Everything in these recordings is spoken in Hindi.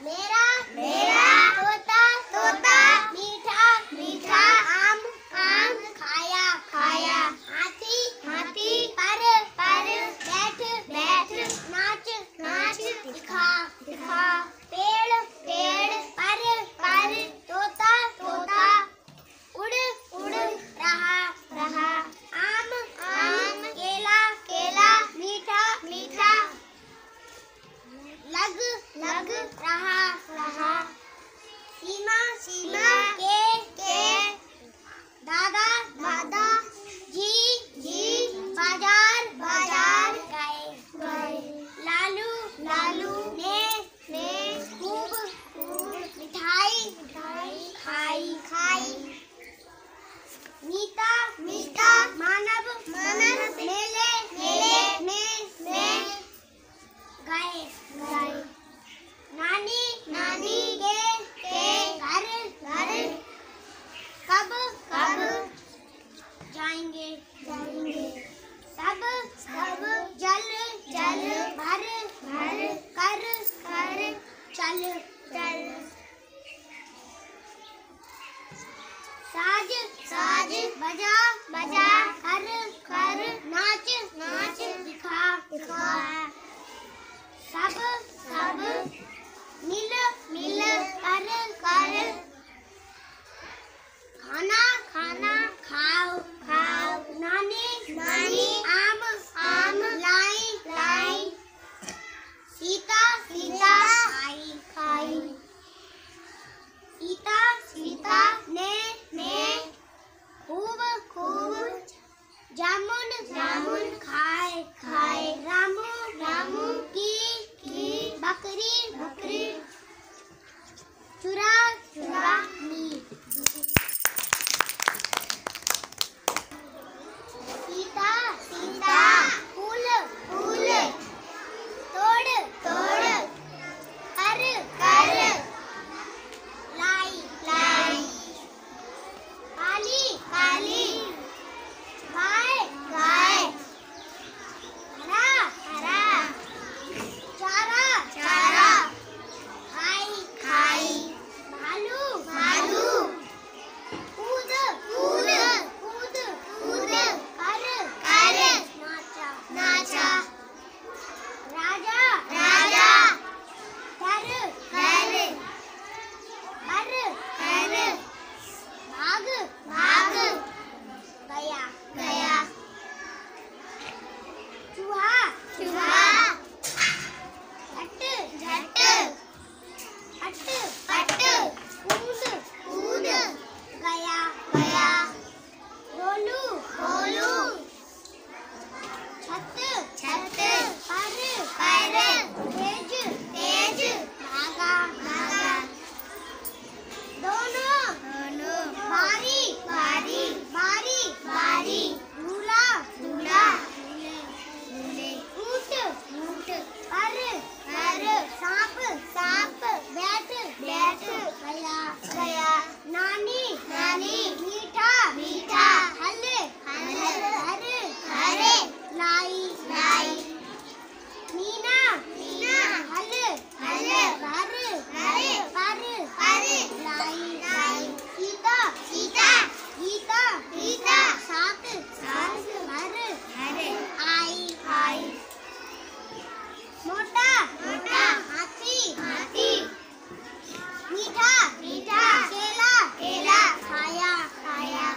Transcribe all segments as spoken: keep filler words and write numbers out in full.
मेरा मेरा तोता तोता मीठा मीठा आम आम खाया खाया हाथी हाथी पर पर बैठ बैठ नाच नाच दिखा दिखा पेड़ पेड़ पर पर तोता तोता उड़ उड़ रहा रहा आम आम केला केला मीठा मीठा लग लग रहा रहा सीमा सीमा के के दादा दादा जी जी बाजार बाजार गए गए लालू लालू ने ने खूब खूब मिठाई मिठाई खाई खाई मीठा मीठा मानव मानव मेले मेले में में गए गए नानी नानी के के घर घर कब कब जाएंगे जाएंगे सब सब जल जल भर भर कर कर चल चल साज साज बजा बजा कर कर नाच नाच दिखा दिखा सब सब मिल मिल कर कर खाना खाना खाओ खाओ नानी नानी आम आम लाई लाई सीता सीता खाई खाई सीता सीता ने ने खूब खूब जामुन जामुन खाए खाए रामू रामू की की बकरी बकरी चुरा चुरा ली सीता सीता फूल फूल तोड़ तोड़ कर कर लाई लाई काली काली गाय गाय हरा हरा चारा चारा खाई खाई भालू भालू कूद कूद कूद कूद कर कर नाचा नाचा राजा राजा कर कर कर कर भाग भाग गया गया चूहा चूहा झट झट हट हट कूद कूद गया गया गोलू गोलू छत छत पर पर तेज तेज भागा भागा दोनों दोनों बारी बारी बारी बारी झूला झूला झूले झूले ऊंट ऊंट पर पर सांप सांप बैठ बैठ गया गया नानी नानी मीठा मीठा हल हल हर हर लाई लाई मीना मीना हल हल भर भर पर पर लाई लाई सीता सीता गीता गीता सात सात हर हर आई आई मोटा मोटा हाथी हाथी मीठा मीठा केला केला खाया खाया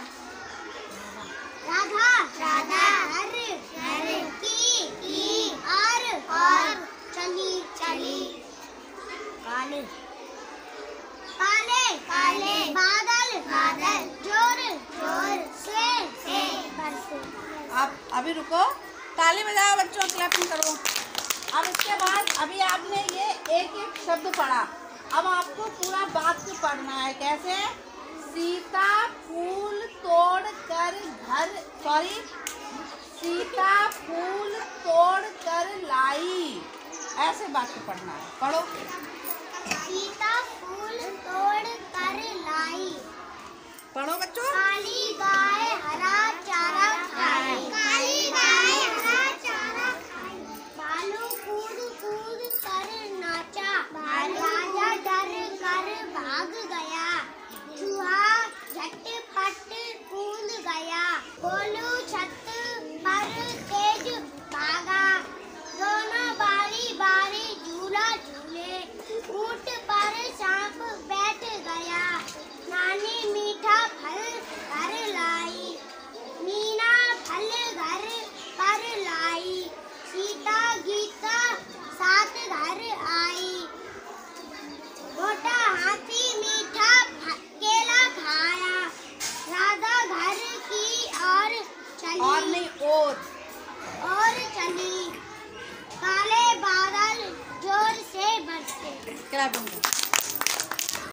राधा राधा हर हर की की और और चली चली काले काले काले बादल बादल जोर जोर से से बरसे। आप अभी रुको, ताली बजाओ बच्चों, क्लैपिंग करो। अब इसके बाद अभी आपने ये एक एक शब्द पढ़ा, अब आपको पूरा वाक्य पढ़ना है। कैसे? सीता फूल तोड़ कर घर सॉरी सीता फूल तोड़ कर लाई, ऐसे वाक्य पढ़ना है। पढ़ो। सीता फूल तोड़ कर लाई। पढ़ो बच्चों। काली गाय हरा चारा